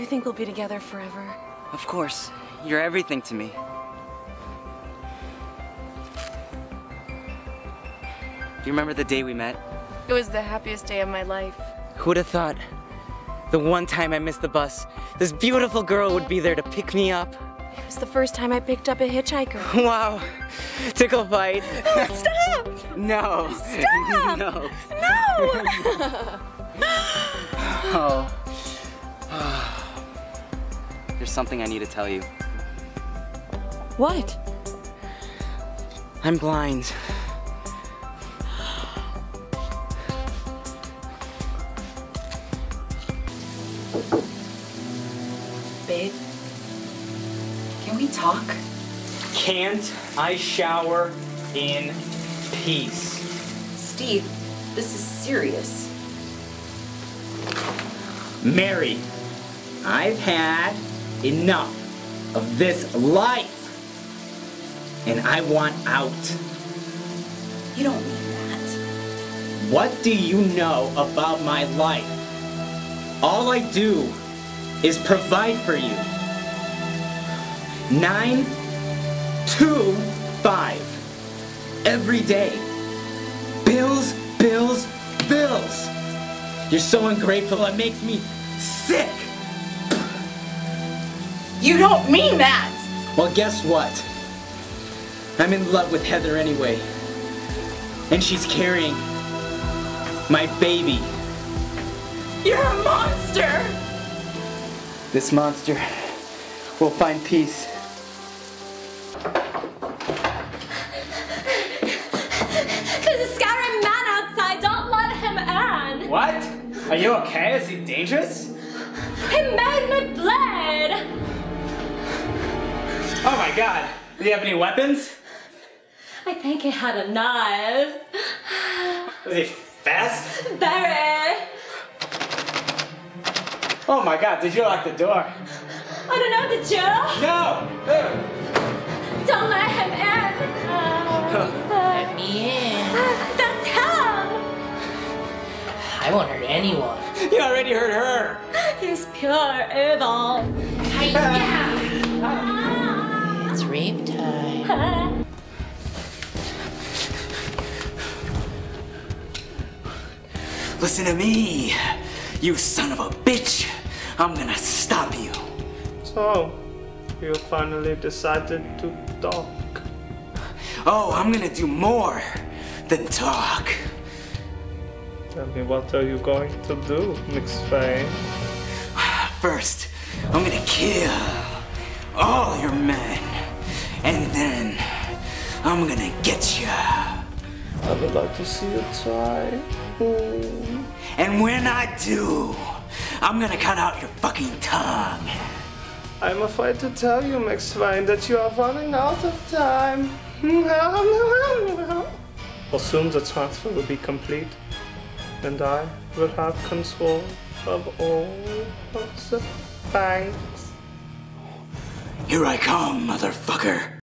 you think we'll be together forever? Of course. You're everything to me. Do you remember the day we met? It was the happiest day of my life. Who'd have thought? The one time I missed the bus, this beautiful girl would be there to pick me up. It was the first time I picked up a hitchhiker. Wow. Tickle fight. Oh, stop! No. Stop! No. No! Oh. There's something I need to tell you. What? I'm blind. Babe, can we talk? Can't I shower in peace? Steve, this is serious. Mary, I've had enough of this life, and I want out. You don't mean that. What do you know about my life? All I do is provide for you. 9 to 5 every day. Bills, bills, bills. You're so ungrateful, it makes me sick. You don't mean that! Well, guess what? I'm in love with Heather anyway. And she's carrying my baby. You're a monster! This monster will find peace. There's a scary man outside, don't let him in! What? Are you okay? Is he dangerous? He made me bleed! Oh my god. Do you have any weapons? I think he had a knife. Was he fast? Very! Oh my god, did you lock the door? I don't know, did you? No! Don't let him in! Let me in. That's him! I won't hurt anyone. You already hurt her! He's pure evil. Hi-ya! It's rape time. Listen to me, you son of a bitch. I'm gonna stop you. So, you finally decided to talk. Oh, I'm gonna do more than talk. Tell me, what are you going to do, McSwain? First, I'm gonna kill all your men. And then, I'm gonna get you. I would like to see you try. And when I do, I'm gonna cut out your fucking tongue. I'm afraid to tell you, McSwain, that you are running out of time. Well, soon the transfer will be complete, and I will have control of all of the banks. Here I come, motherfucker.